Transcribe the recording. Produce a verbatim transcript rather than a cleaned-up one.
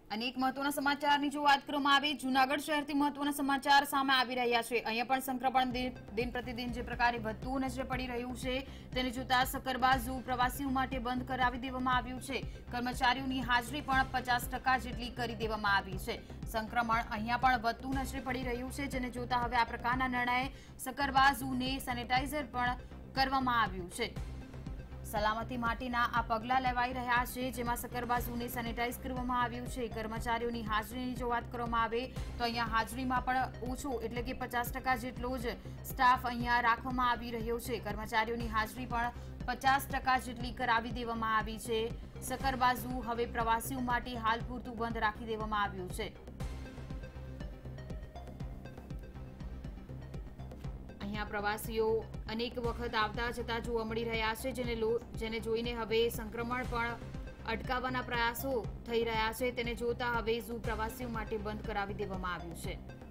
अनेक महत्वना समाचारनी जो बात કરવામાં આવે જૂનાગઢ શહેરથી મહત્વના સમાચાર સામે આવી રહ્યા છે। અહીંયા પણ સંક્રમણ દિન પ્રતિદિન જે પ્રકારે વધતું નજરે પડી રહ્યું છે તેને જોતા સકરબા ઝૂ પ્રવાસીઓ માટે બંધ કરાવી દેવામાં આવ્યું છે। કર્મચારીઓની હાજરી પણ પચાસ ટકા જેટલી કરી દેવામાં આવી છે। સંક્રમણ અહીંયા પણ વધતું નજરે પડી રહ્યું છે જેને જોતા હવે આ પ્રકારના નિર્ણય સકરબા ઝૂને સેનિટાઇઝર પણ કરવામાં આવ્યું છે। સલામતી માટેના આ પગલા લેવાઈ રહ્યા છે જેમાં સકરબા ઝૂને સેનિટાઇઝ કરવામાં આવ્યું છે। કર્મચારીઓની હાજરીની જો વાત કરવામાં આવે તો અહીંયા હાજરીમાં પણ ઓછો એટલે કે પચાસ ટકા જેટલો જ સ્ટાફ અહીંયા રાખવામાં આવી રહ્યો છે। કર્મચારીઓની હાજરી પણ પચાસ ટકા જેટલી કરાવી દેવામાં આવી છે। સકરબા ઝૂ હવે પ્રવાસીઓ માટે હાલ પૂરતું બંધ રાખી દેવામાં આવ્યું છે। અહીંયા પ્રવાસીઓ અનેક વખત આવતા જતા જોવા મળી રહ્યા છે જેને જેને જોઈને હવે સંક્રમણ પણ અટકાવવાના પ્રયાસો થઈ રહ્યા છે તેને જોતા હવે ઝૂ પ્રવાસીઓ માટે બંધ કરાવી દેવામાં આવ્યું છે।